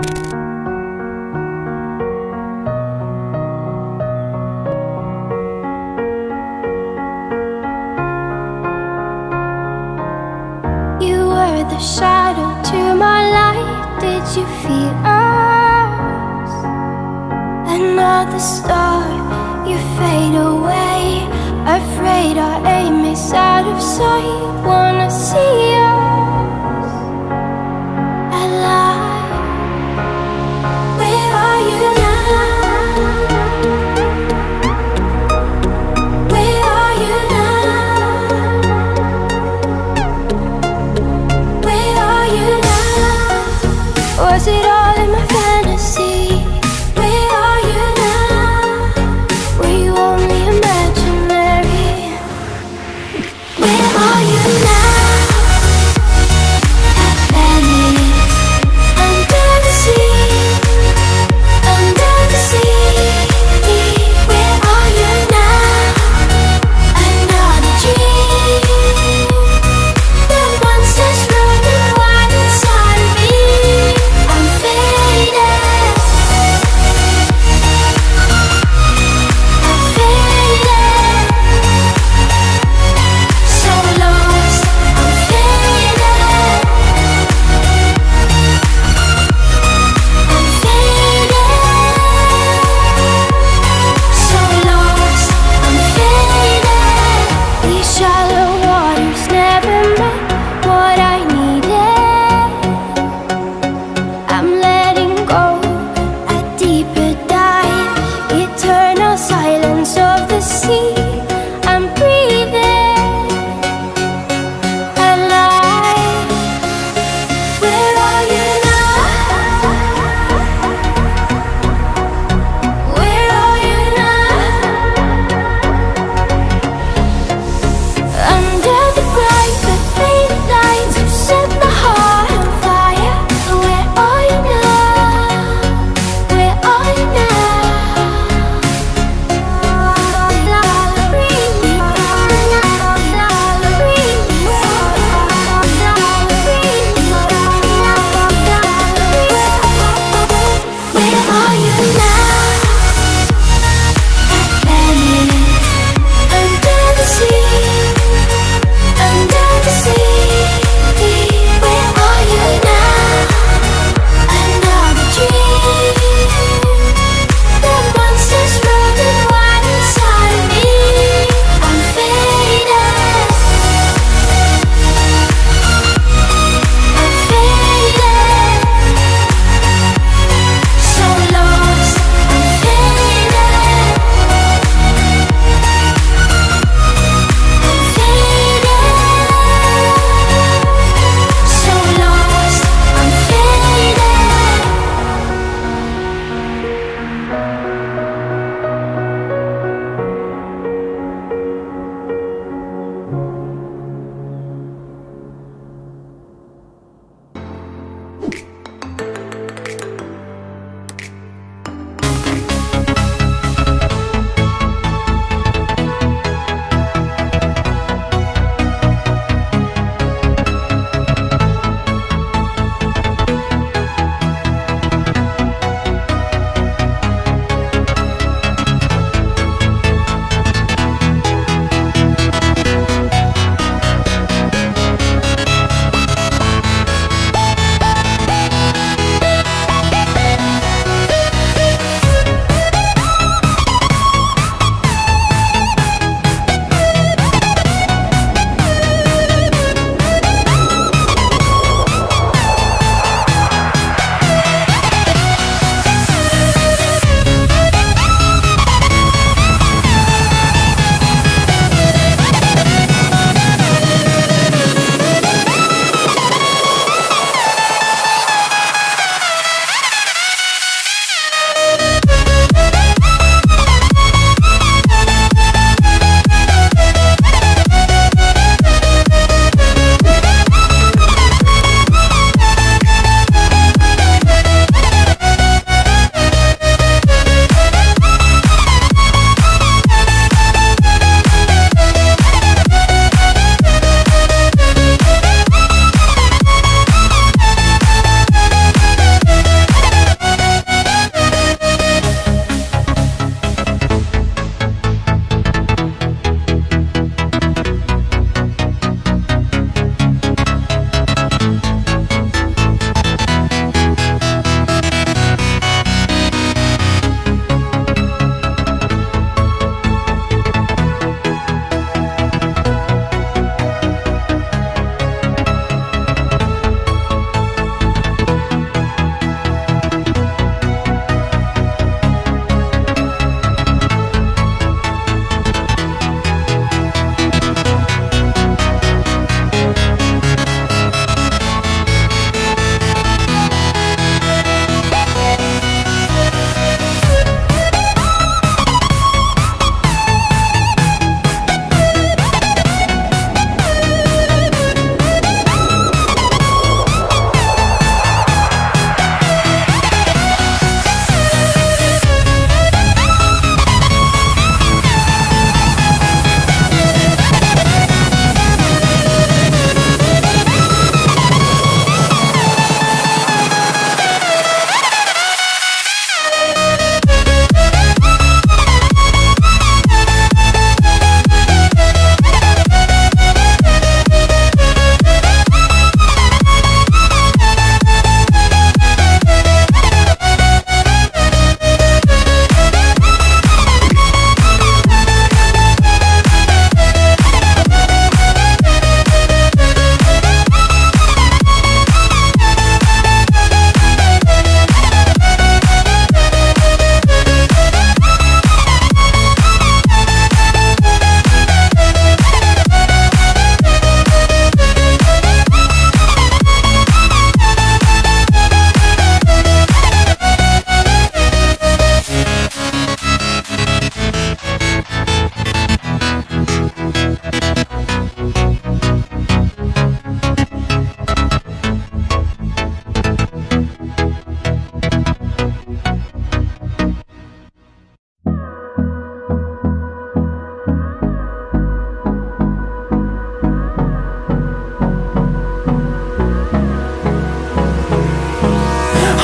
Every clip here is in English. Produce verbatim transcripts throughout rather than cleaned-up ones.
The shadow to my light, did you feel us? Another star, you fade away. Afraid our aim is out of sight. Wanna see us alive. Where are you now? Where are you now? Was it all in my fantasy? Where are you now? Were you only imaginary? Where are you now? Atlantis, under the sea, under the sea. Where are you now? Another dream. The monsters running wild inside of me. I'm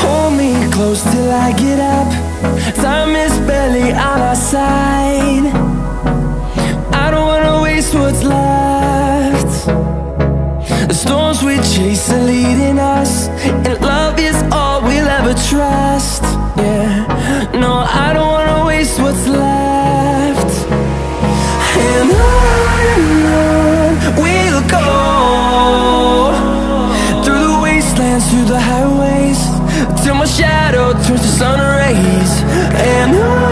Hold me close till I get up. Time is barely on our side. I don't wanna waste what's left. The storms we chase are leading us, and love is all we'll ever trust. Yeah, no, I don't wanna waste what's left. And on and on we'll go, through the wastelands, through the highways, till my shadow turns to sun rays. And on